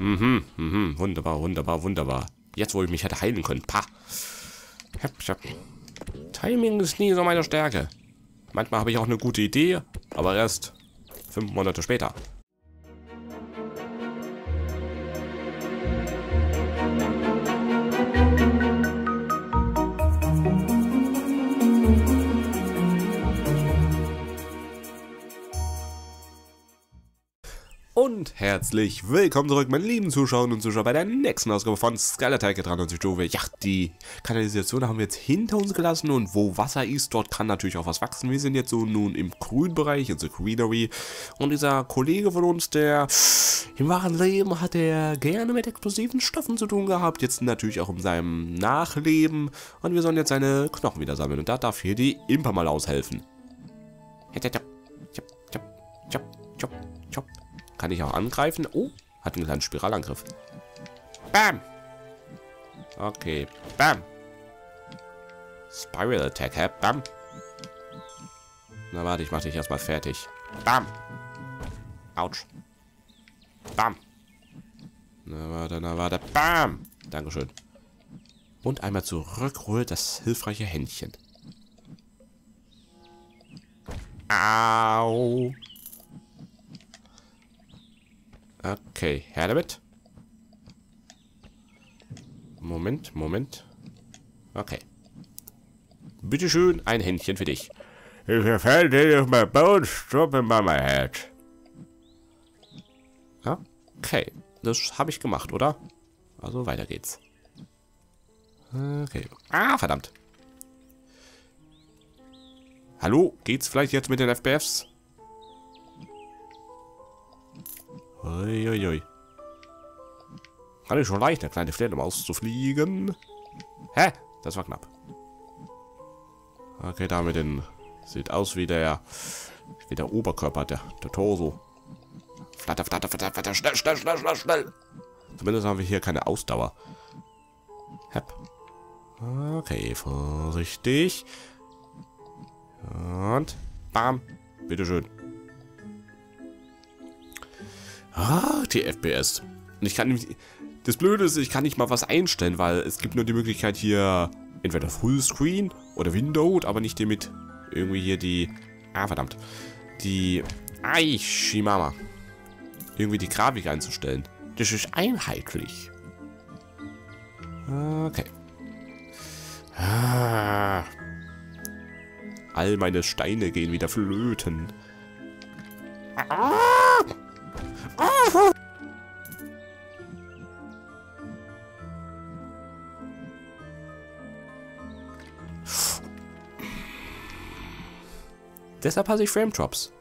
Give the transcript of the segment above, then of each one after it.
Wunderbar, wunderbar, wunderbar. Jetzt, wo ich mich hätte heilen können. Pah. Timing ist nie so meine Stärke. Manchmal habe ich auch eine gute Idee, aber erst 5 Monate später. Und herzlich willkommen zurück, meine lieben Zuschauer und Zuschauer, bei der nächsten Ausgabe von Skylattack 93 Stufe. Ja, die Kanalisation haben wir jetzt hinter uns gelassen und wo Wasser ist, dort kann natürlich auch was wachsen. Wir sind jetzt so nun im grünen Bereich, in der Greenery. Und dieser Kollege von uns, der im wahren Leben hat er gerne mit explosiven Stoffen zu tun gehabt, jetzt natürlich auch in seinem Nachleben. Und wir sollen jetzt seine Knochen wieder sammeln und da darf hier die Imper mal aushelfen. Kann ich auch angreifen? Oh, hat einen kleinen Spiralangriff. Bam! Okay, bam! Spiral Attack, hä? Bam! Na warte, ich mach dich erstmal fertig. Bam! Autsch. Bam! Na warte, bam! Dankeschön. Und einmal zurück holt das hilfreiche Händchen. Au! Okay, her damit. Moment. Okay. Bitteschön, ein Händchen für dich. If I fell my bones, drop in my head. Okay, das habe ich gemacht, oder? Also weiter geht's. Okay. Ah, verdammt. Hallo, geht's vielleicht jetzt mit den FPFs? Uiuiui. Kann ich schon leicht, eine kleine Fledermaus zu fliegen. Hä? Das war knapp. Okay, damit den sieht aus wie der Oberkörper, der Torso. Flatter, schnell. Zumindest haben wir hier keine Ausdauer. Hepp. Okay, vorsichtig. Und bam. Bitteschön. Ah, die FPS. Und ich kann das Blöde ist, ich kann nicht mal was einstellen, weil es gibt nur die Möglichkeit hier entweder Fullscreen oder Windowed, aber nicht mit irgendwie hier die verdammt. Die Shimama. Irgendwie die Grafik einzustellen. Das ist einheitlich. Okay. All meine Steine gehen wieder flöten. Deshalb hasse ich Frame Drops.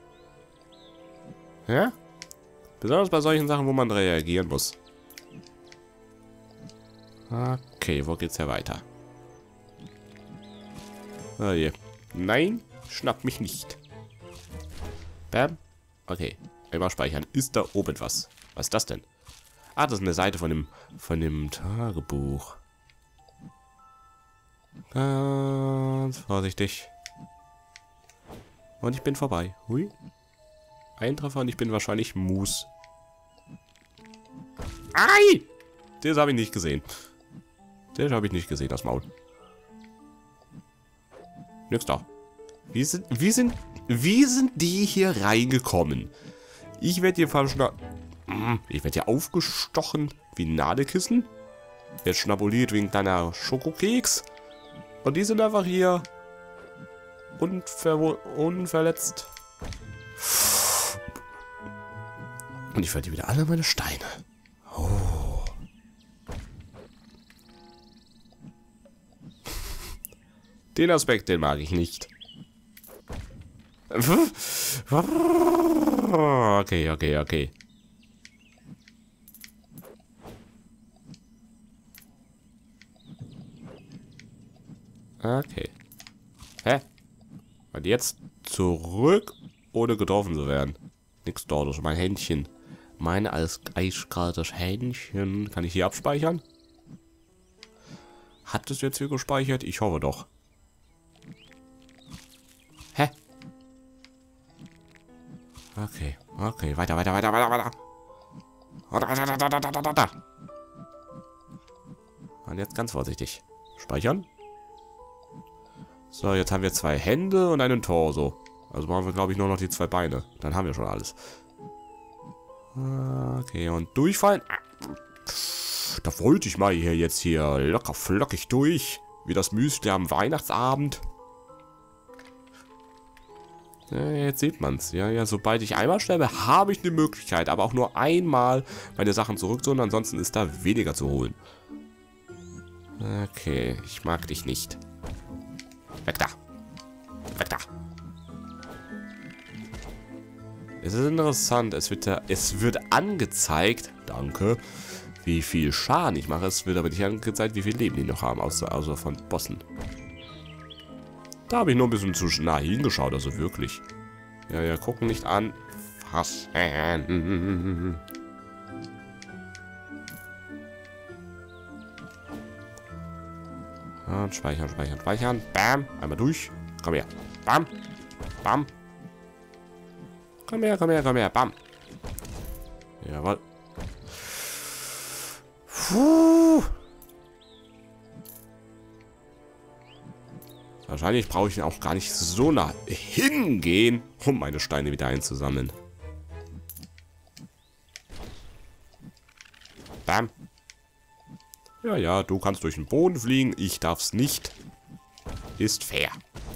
Ja? Besonders bei solchen Sachen, wo man reagieren muss. Okay, wo geht's ja weiter? Oh je. Nein, schnapp mich nicht. Bam. Okay. Einmal speichern. Ist da oben was? Was ist das denn? Ah, das ist eine Seite von dem Tagebuch. Ganz vorsichtig. Und ich bin vorbei. Hui. Ein Treffer und ich bin wahrscheinlich Mus. Ei! Das habe ich nicht gesehen. Das habe ich nicht gesehen, das Maul. Nix da. Wie sind die hier reingekommen? Ich werde hier ich werde hier aufgestochen wie ein Nadelkissen. Jetzt schnabuliert wegen deiner Schokokeks. Und die sind einfach hier unverletzt. Und ich verliere wieder alle meine Steine. Oh. Den Aspekt, den mag ich nicht. Okay. Okay. Hä? Und jetzt zurück, ohne getroffen zu werden. Nix dort, das ist mein Händchen. Mein eiskaltes Händchen. Kann ich hier abspeichern? Hat es jetzt hier gespeichert? Ich hoffe doch. Hä? Okay, weiter. Und jetzt ganz vorsichtig. Speichern. So, jetzt haben wir 2 Hände und einen Torso. Also brauchen wir, glaube ich, nur noch die 2 Beine. Dann haben wir schon alles. Okay, und durchfallen. Da wollte ich mal jetzt hier locker flockig durch. Wie das Müsli am Weihnachtsabend. Ja, jetzt sieht man's. Ja, sobald ich einmal sterbe, habe ich eine Möglichkeit. Aber auch nur einmal meine Sachen zurückzuholen. Ansonsten ist da weniger zu holen. Okay, ich mag dich nicht. Weg da. Weg da. Es ist interessant. Es wird angezeigt. Danke. Wie viel Schaden ich mache. Es wird aber nicht angezeigt, wie viel Leben die noch haben. Außer von Bossen. Da habe ich nur ein bisschen zu nah hingeschaut. Also wirklich. Ja, gucken nicht an. Fassen. Und speichern. Bam. Einmal durch. Komm her. Bam. Bam. Komm her. Bam. Jawohl. Puh. Wahrscheinlich brauche ich auch gar nicht so nah hingehen, um meine Steine wieder einzusammeln. Bam. Ja, du kannst durch den Boden fliegen, ich darf's nicht. Ist fair.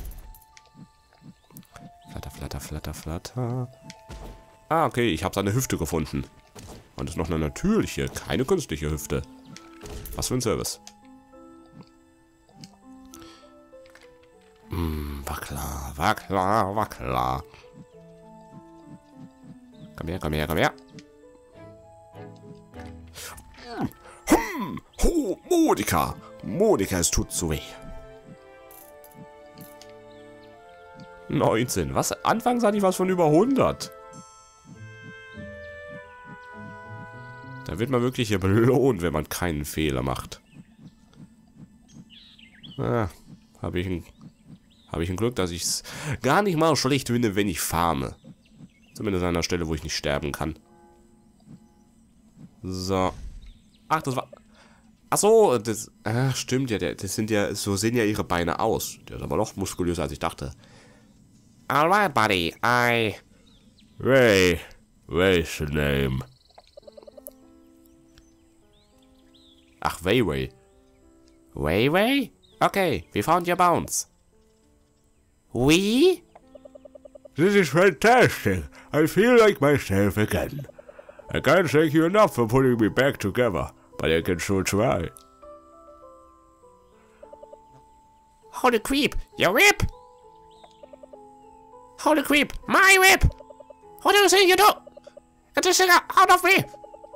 Flatter. Ah, okay, ich habe seine Hüfte gefunden. Und es ist noch eine natürliche, keine künstliche Hüfte. Was für ein Service. War klar. Komm her. Monika! Es tut so weh. 19. Was? Anfangs hatte ich was von über 100. Da wird man wirklich hier belohnt, wenn man keinen Fehler macht. Habe ich ein Glück, dass ich es gar nicht mal schlecht finde, wenn ich farme. Zumindest an einer Stelle, wo ich nicht sterben kann. So. Ach, das war... Ach so, das... stimmt ja, das sind ja... So sehen ja ihre Beine aus. Der ist aber noch muskulöser, als ich dachte. Alright, buddy, Ray. Ray's the name. Ach, Ray. Ray? Okay, we found your bones. We? This is fantastic. I feel like myself again. I can't thank you enough for putting me back together, but I can sure try. Holy creep, your whip! Holy creep, my whip! What do you think you do? Get this thing out of me!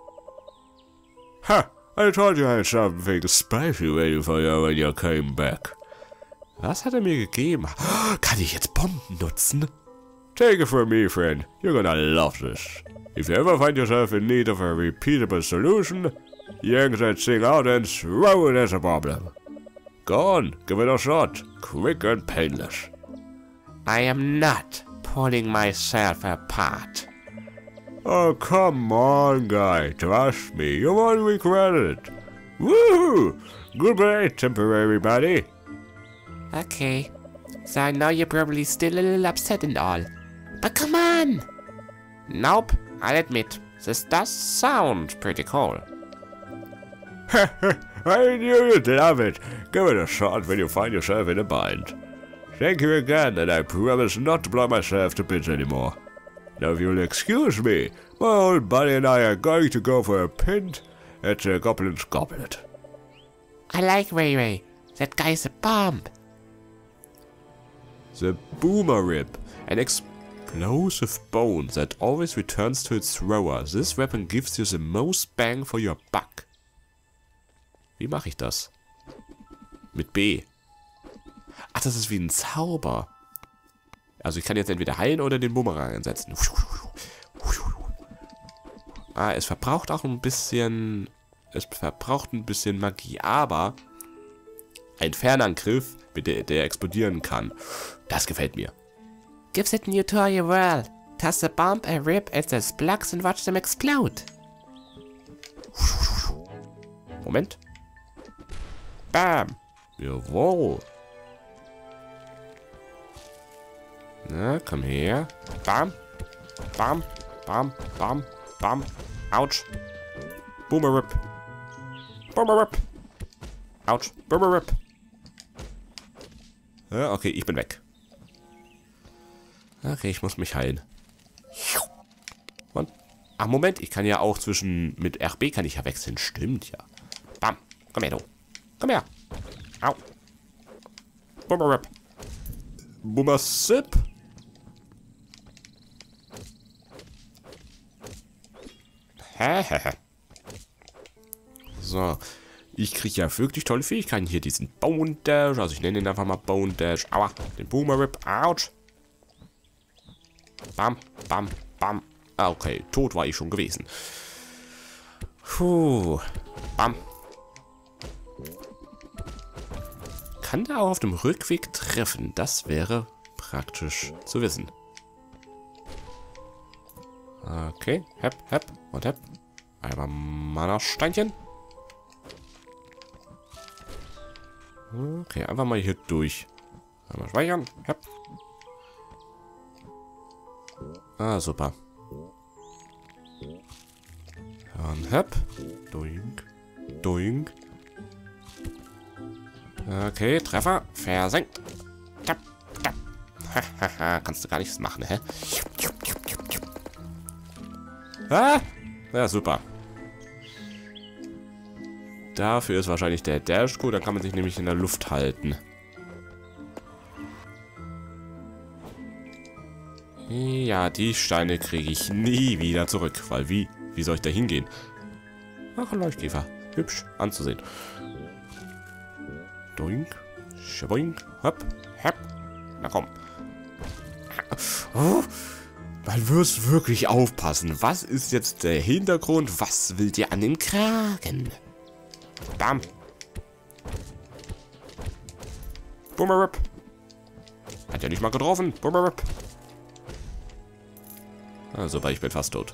Ha! I told you I had something spicy ready for you when you came back. Was hat er mir gegeben? Kann ich jetzt Bomben nutzen? Take it from me, friend. You're gonna love this. If you ever find yourself in need of a repeatable solution, yank that thing out and throw it as a problem. Go on, give it a shot. Quick and painless. I am not pulling myself apart. Oh, come on, guy. Trust me. You won't regret it. Woohoo! Goodbye, temporary buddy. Okay. So I know you're probably still a little upset and all. But come on! Nope, I'll admit. This does sound pretty cool. I knew you'd love it. Give it a shot when you find yourself in a bind. Thank you again, and I promise not to blow myself to bits anymore. Now if you'll excuse me, my old buddy and I are going to go for a pint at the Goblin's Goblet. I like Ray. That guy's a bomb. The Boomer Rip, an explosive bone that always returns to its thrower. This weapon gives you the most bang for your buck. Wie mache ich das? Mit B. Ach, das ist wie ein Zauber. Also ich kann jetzt entweder heilen oder den Bumerang einsetzen. Ah, es verbraucht auch ein bisschen... Es verbraucht ein bisschen Magie, aber... Ein Fernangriff, mit der explodieren kann. Das gefällt mir. Gives it new to your world. Toss a bomb, a rip, and the plugs and watch them explode. Moment. Bam. Jawohl. Na, komm her. Bam. Bam. Bam. Bam. Bam. Autsch. Boomerip. Boomerip. Autsch. Boomerip. Ja, okay, ich bin weg. Okay, ich muss mich heilen. Und, ach, Moment, ich kann ja auch mit RB kann ich ja wechseln. Stimmt, ja. Bam. Komm her, du. Komm her. Au. Boomerip. Boomersip. So. Ich kriege ja wirklich tolle Fähigkeiten hier. Diesen Bone Dash. Also ich nenne ihn einfach mal Bone Dash. Aua. Den Boomerip. Autsch. Bam. Bam. Bam. Ah, okay. Tot war ich schon gewesen. Puh. Bam. Kann der auch auf dem Rückweg treffen? Das wäre praktisch zu wissen. Okay. Hepp, hepp und hepp. Einmal Mana-Steinchen. Okay, einfach mal hier durch. Einmal speichern. Hepp. Ah, super. Und hepp. Doink. Doink. Okay, Treffer. Versenkt. Tap, tap. Hahaha, kannst du gar nichts machen, hä? Ah! Ja, super. Dafür ist wahrscheinlich der Dash gut, dann kann man sich nämlich in der Luft halten. Ja, die Steine kriege ich nie wieder zurück, weil wie soll ich da hingehen? Ach, ein Leuchtkäfer. Hübsch anzusehen. Doink, schwoink, hopp, hopp. Na komm. Oh, man muss wirklich aufpassen. Was ist jetzt der Hintergrund? Was will dir an den Kragen? Bam. Boomerip. Hat ja nicht mal getroffen. Boomerip. Also, ich bin fast tot.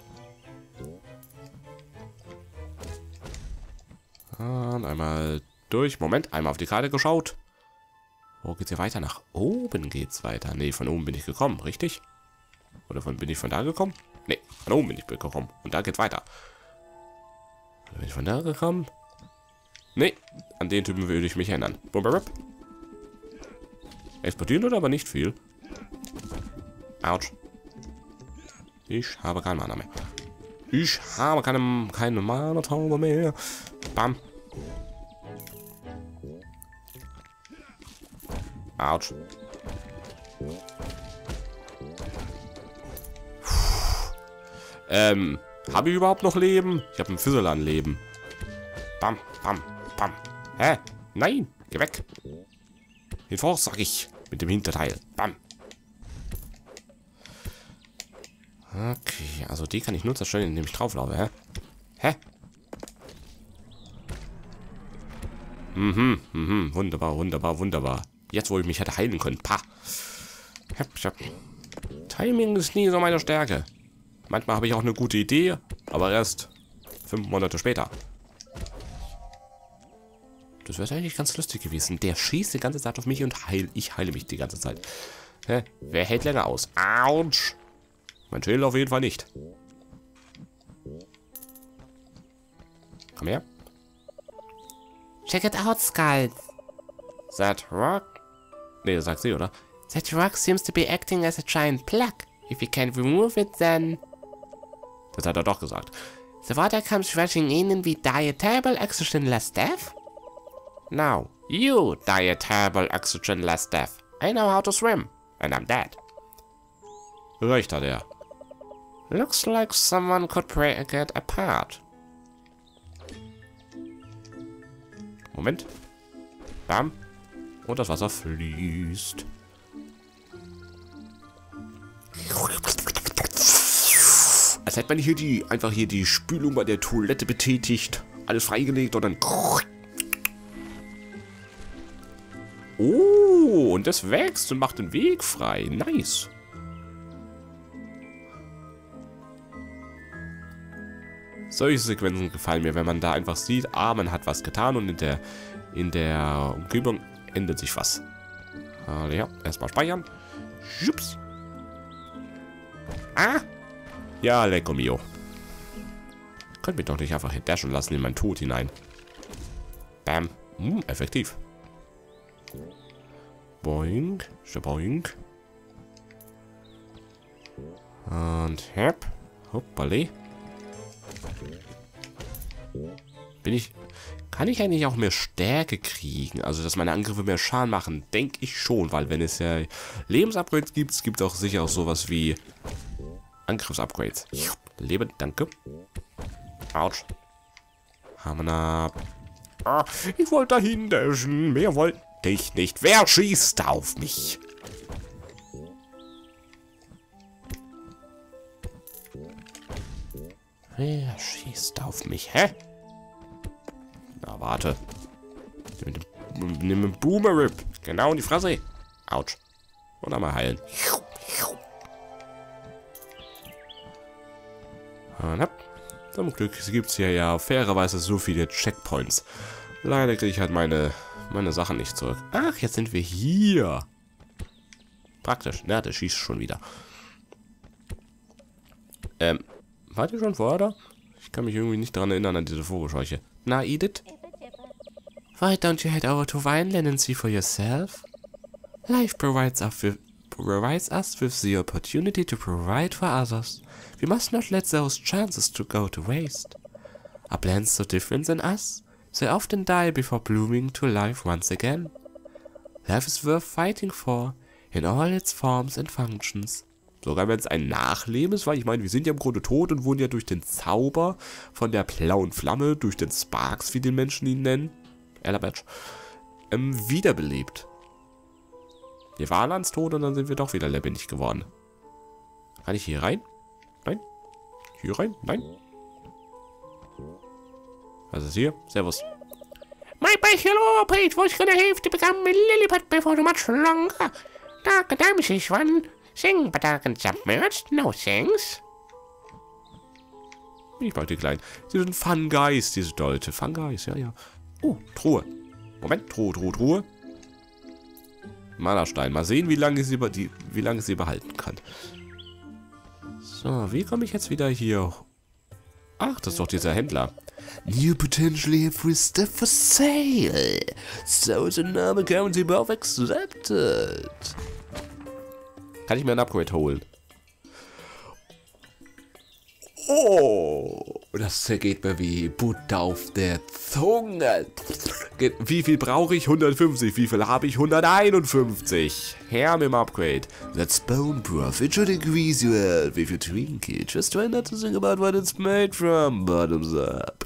Und einmal durch. Moment, einmal auf die Karte geschaut. Wo geht's hier weiter? Nach oben geht's weiter. Ne, von oben bin ich gekommen, richtig? Oder bin ich von da gekommen? Ne, von oben bin ich gekommen. Und da geht's weiter. Oder bin ich von da gekommen? Ne, an den Typen würde ich mich erinnern. Bumperip. Explodieren oder aber nicht viel. Autsch. Ich habe keine Mana mehr. Ich habe keine Mana-Taube mehr. Bam. Autsch. Habe ich überhaupt noch Leben? Ich habe ein Fizzle an Leben. Bam, bam, bam. Hä? Nein, geh weg. Hinvor, sag ich. Mit dem Hinterteil. Bam. Okay, also die kann ich nur zerstören, indem ich drauflaufe, hä? Hä? Wunderbar, wunderbar, wunderbar. Jetzt, wo ich mich hätte heilen können. Pa. Timing ist nie so meine Stärke. Manchmal habe ich auch eine gute Idee, aber erst 5 Monate später. Das wäre eigentlich ganz lustig gewesen. Der schießt die ganze Zeit auf mich und ich heile mich die ganze Zeit. Hä? Wer hält länger aus? Autsch! Mein Schild auf jeden Fall nicht. Komm her. Check it out, Skulls. That rock? Nee, das sagt sie, oder? That rock seems to be acting as a giant plug. If you can't remove it, then... Das hat er doch gesagt. The water comes rushing in and we die a terrible oxygen-less death? Now, you die a terrible oxygen-less death. I know how to swim. And I'm dead. Recht hat er. Looks like someone could get apart. Moment. Bam. Und das Wasser fließt. Als hätte man hier einfach die Spülung bei der Toilette betätigt. Alles freigelegt und dann... Oh, und das wächst und macht den Weg frei. Nice. Solche Sequenzen gefallen mir, wenn man da einfach sieht, ah, man hat was getan und in der Umgebung ändert sich was. Ja, erstmal speichern. Schups. Ah! Ja, lecko mio. Könnt mich doch nicht einfach dashen lassen in meinen Tod hinein. Bam. Effektiv. Boink. Boink. Und hepp. Hoppale. Kann ich eigentlich auch mehr Stärke kriegen? Also, dass meine Angriffe mehr Schaden machen? Denke ich schon, weil wenn es ja Lebensupgrades gibt, gibt es auch sicher auch sowas wie Angriffsupgrades. Leben, danke. Autsch. Hammer. Ah, ich wollte dahin dashen. Mehr wollte ich nicht. Wer schießt auf mich? Wer schießt auf mich? Hä? Na, warte. Nimm einen Boomerip. Genau in die Fresse. Autsch. Und einmal heilen. Und zum Glück gibt es hier ja fairerweise so viele Checkpoints. Leider kriege ich halt meine Sachen nicht zurück. Ach, jetzt sind wir hier. Praktisch. Na, der schießt schon wieder. Wart ihr schon vorher da? Ich kann mich irgendwie nicht daran erinnern, an diese Vogelscheuche. Na, Edith? Why don't you head over to Vineland and see for yourself? Life provides us with the opportunity to provide for others. We must not let those chances to go to waste. Are plants so different than us? They often die before blooming to life once again. Life is worth fighting for, in all its forms and functions. Sogar wenn es ein Nachleben ist, weil ich meine, wir sind ja im Grunde tot und wurden ja durch den Zauber von der blauen Flamme, durch den Sparks, wie die Menschen ihn nennen, Ellerbatch, wiederbelebt. Wir waren ans Tod und dann sind wir doch wieder lebendig geworden. Kann ich hier rein? Nein. Hier rein? Nein. Was ist hier? Servus. My hello page was gonna have to become a lilliput before much longer. Dark damage is one. Sing, but I can submerged. No thanks. Ich mag die Kleinen. Sie sind Fun Guys, diese Leute. Fun Guys, ja, ja. Oh, Truhe. Moment, Truhe. Malerstein. Mal sehen, wie lange sie behalten kann. So, wie komme ich jetzt wieder hier? Ach, das ist doch dieser Händler. New potentially have free stuff for sale. So the Name currency above accepted. Kann ich mir ein Upgrade holen? Oh, das geht mir wie Butter auf der Zunge. Wie viel brauche ich? 150. Wie viel habe ich? 151. Her mit dem Upgrade. That's bone broth. It should increase your health if you drink it. Just try not to think about what it's made from. Bottoms up.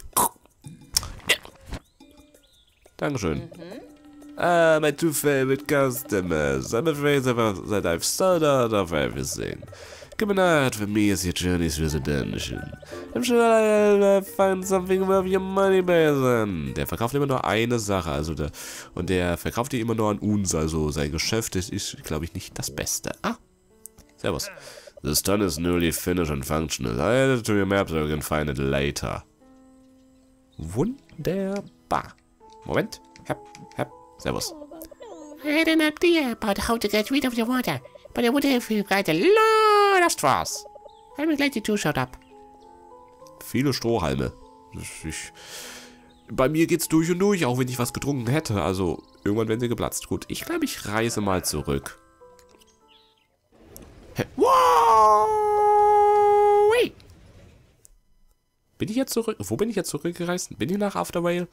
Dankeschön. My two favorite customers. I'm afraid that I've sold out of everything. Give me that for me as your journeys through the dungeon. I'm sure I'll find something worth your money, Basin. Der verkauft immer nur eine Sache, also der verkauft die immer nur an uns, also sein Geschäft ist, glaube ich, nicht das Beste. Ah, servus. The stone is newly finished and functional. I added it to your map so you can find it later. Wunderbar. Moment. Servus. I had an idea about how to get rid of the water, but I would have required a lot of straws. I'm glad you two showed up. Viele Strohhalme. Bei mir geht's durch und durch, auch wenn ich was getrunken hätte. Also, irgendwann werden sie geplatzt. Gut, ich glaube, ich reise mal zurück. Wow! Bin ich jetzt zurück? Wo bin ich jetzt zurückgereist? Bin ich nach Aftervale?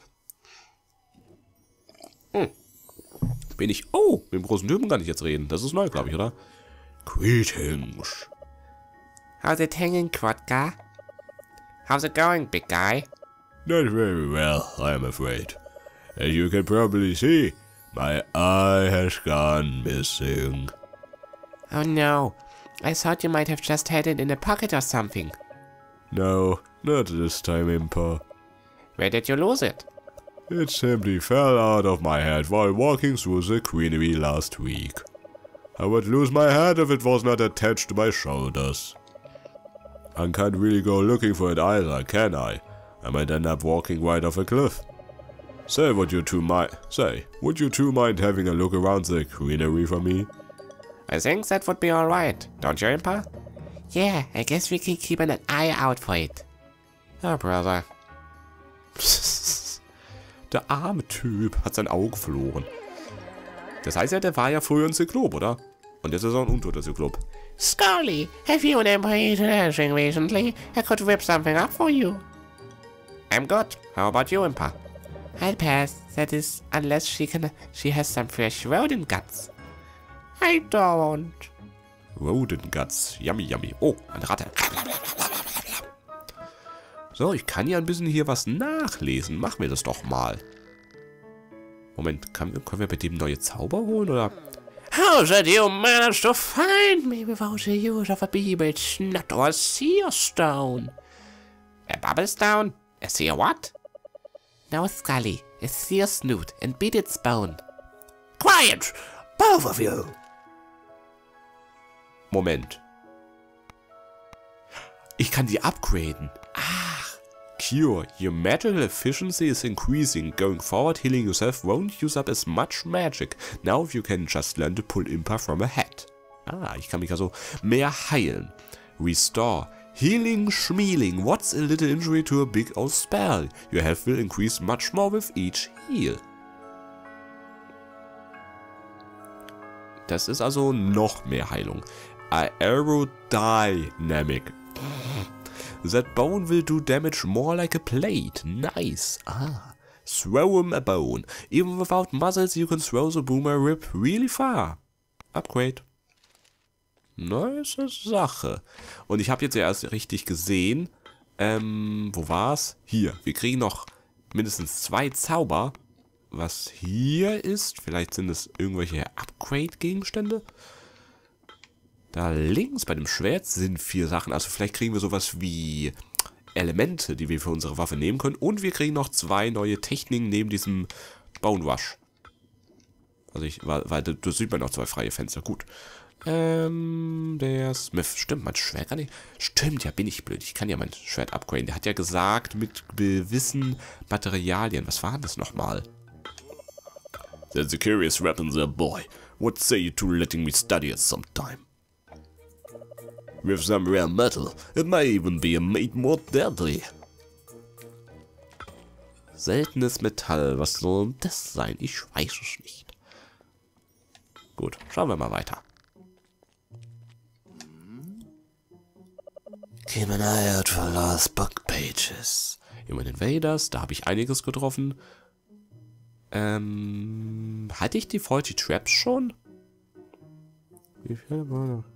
Bin ich... Oh, mit dem großen Typen kann ich jetzt reden. Das ist neu, glaube ich, oder? Greetings. How's it hanging, Quadka? How's it going, big guy? Not very well, I'm afraid. As you can probably see, my eye has gone missing. Oh no, I thought you might have just had it in a pocket or something. No, not this time, Impa. Where did you lose it? It simply fell out of my head while walking through the greenery last week. I would lose my head if it was not attached to my shoulders. I can't really go looking for it either, can I? I might end up walking right off a cliff. Would you two mind having a look around the greenery for me? I think that would be alright, don't you, Impa? Yeah, I guess we can keep an eye out for it. Oh, brother. Der arme Typ hat sein Auge verloren. Das heißt ja, der war ja früher ein Zyklop, oder? Und jetzt ist er ein untoter Zyklop. Scully, have you and Impa eaten anything recently? I could whip something up for you. I'm good. How about you, Impa? I'll pass. That is, unless she has some fresh rodent guts. I don't. Rodent Guts. Yummy, yummy. Oh, eine Ratte. So, ich kann ja ein bisschen hier was nachlesen. Machen wir das doch mal. Moment, können wir bei dem neue Zauber holen, oder? How did you manage to find me without the use of a beetle snot or a seer stone? A bubble stone? A seer what? No, Scully. A seer snoot and beat its bone. Quiet! Both of you! Moment. Ich kann die upgraden. Ach. Cure. Your magical efficiency is increasing. Going forward, healing yourself won't use up as much magic. Now you can just learn to pull Impa from a hat. Ah, ich kann mich also mehr heilen. Restore. Healing Schmealing. What's a little injury to a big old spell? Your health will increase much more with each heal. Das ist also noch mehr Heilung. Aerodynamic. That bone will do damage more like a plate. Nice. Ah. Throw him a bone. Even without muscles, you can throw the boomer rip really far. Upgrade. Nice Sache. Und ich habe jetzt ja erst richtig gesehen. Wo war's? Hier. Wir kriegen noch mindestens 2 Zauber. Was hier ist, vielleicht sind es irgendwelche Upgrade-Gegenstände. Da links bei dem Schwert sind 4 Sachen. Also vielleicht kriegen wir sowas wie Elemente, die wir für unsere Waffe nehmen können. Und wir kriegen noch 2 neue Techniken neben diesem Bone Rush. Also weil da sieht man noch 2 freie Fenster. Gut. Der Smith. Stimmt, mein Schwert kann ich. Stimmt, ja, bin ich blöd. Ich kann ja mein Schwert upgraden. Der hat ja gesagt, mit gewissen Materialien. Was war das nochmal? That's a curious weapon there, boy. What say you to letting me study it sometime? With some rare metal, it may even be made more deadly. Seltenes Metall, was soll das sein? Ich weiß es nicht. Gut, schauen wir mal weiter. Keep an eye out for lost book pages. Immer den Invaders, da habe ich einiges getroffen. Hatte ich die 40 Traps schon? Wie viel war noch?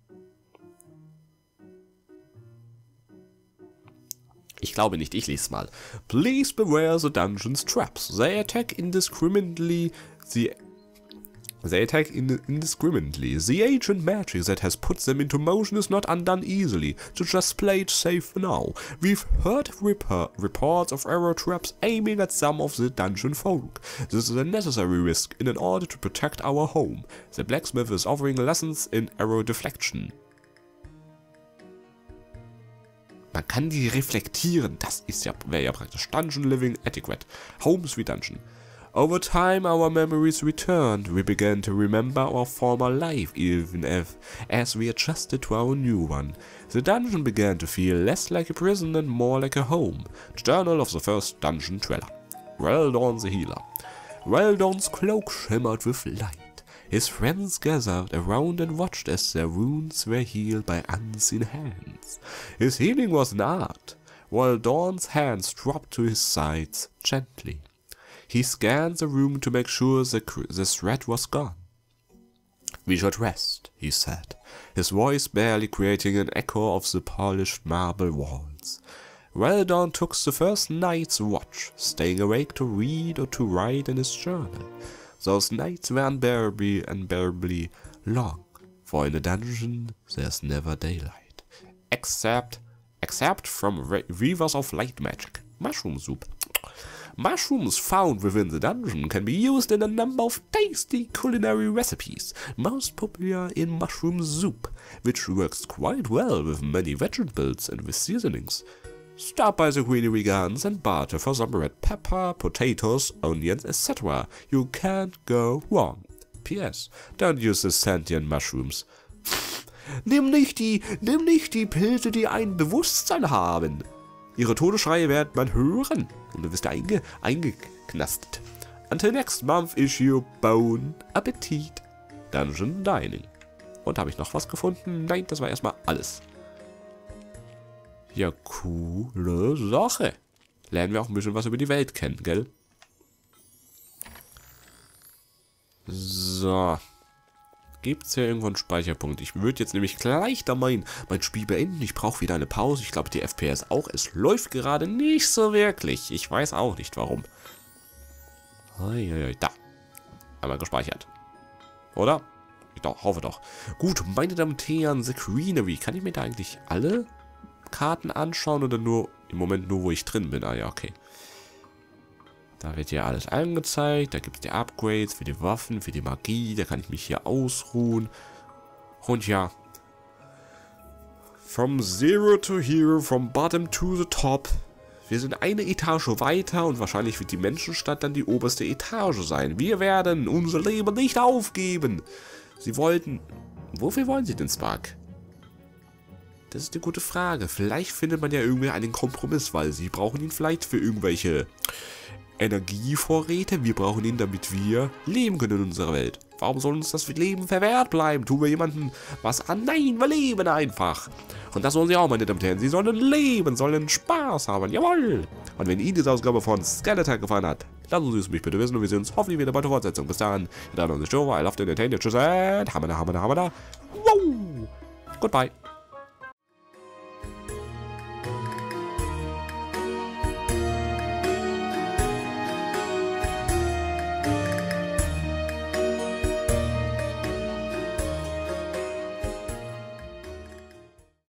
Ich glaube nicht, ich lese mal. Please beware the dungeon's traps. They attack indiscriminately. The ancient magic that has put them into motion is not undone easily, so just play it safe now. We've heard reports of arrow traps aiming at some of the dungeon folk. This is a necessary risk in order to protect our home. The blacksmith is offering lessons in arrow deflection. Man kann die reflektieren. Das ist ja, wäre ja praktisch. Dungeon Living Etiquette. Home Sweet Dungeon. Over time our memories returned. We began to remember our former life, even as we adjusted to our new one. The dungeon began to feel less like a prison and more like a home. Journal of the first dungeon dweller. Weldon the healer. Weldon's cloak shimmered with light. His friends gathered around and watched as their wounds were healed by unseen hands. His healing was an art, while Dawn's hands dropped to his sides gently. He scanned the room to make sure the threat was gone. We should rest, he said, his voice barely creating an echo of the polished marble walls. Weldon took the first night's watch, staying awake to read or to write in his journal. Those nights were unbearably long, for in a dungeon there's never daylight. Except from Weavers of Light Magic. Mushroom soup. Mushrooms found within the dungeon can be used in a number of tasty culinary recipes, most popular in mushroom soup, which works quite well with many vegetables and with seasonings. Stop by the Greenery Gardens and barter for some red pepper, potatoes, onions, etc. You can't go wrong. P.S. Don't use the sentient mushrooms. Nimm nicht die Pilze, die ein Bewusstsein haben. Ihre Todesschreie wird man hören. Und du bist eingeknastet. Until next month issue, Bon Appetit. Dungeon Dining. Und habe ich noch was gefunden? Nein, das war erstmal alles. Ja, coole Sache. Lernen wir auch ein bisschen was über die Welt kennen, gell? So. Gibt es hier irgendwo einen Speicherpunkt? Ich würde jetzt nämlich gleich da mein Spiel beenden. Ich brauche wieder eine Pause. Ich glaube, die FPS auch. Es läuft gerade nicht so wirklich. Ich weiß auch nicht, warum. Da. Einmal gespeichert. Oder? Ich hoffe doch. Gut, meine Damen und Herren, The Greenery. Kann ich mir da eigentlich alle Karten anschauen oder nur im Moment nur, wo ich drin bin? Ah ja, okay. Da wird hier alles angezeigt. Da gibt es die Upgrades für die Waffen, für die Magie. Da kann ich mich hier ausruhen. Und ja. From zero to hero, from bottom to the top. Wir sind eine Etage weiter und wahrscheinlich wird die Menschenstadt dann die oberste Etage sein. Wir werden unser Leben nicht aufgeben. Sie wollten... Wofür wollen Sie denn, Spark? Das ist eine gute Frage. Vielleicht findet man ja irgendwie einen Kompromiss, weil Sie brauchen ihn vielleicht für irgendwelche Energievorräte. Wir brauchen ihn, damit wir leben können in unserer Welt. Warum soll uns das Leben verwehrt bleiben? Tun wir jemandem was an? Nein, wir leben einfach. Und das sollen Sie auch, meine Damen und Herren. Sie sollen leben, sollen Spaß haben. Jawohl. Und wenn Ihnen diese Ausgabe von Skeleton gefallen hat, lassen Sie es mich bitte wissen und wir sehen uns hoffentlich wieder bei der Fortsetzung. Bis dann. Dann on the show. I love to entertain you. Tschüss and hamada. Wow. Goodbye.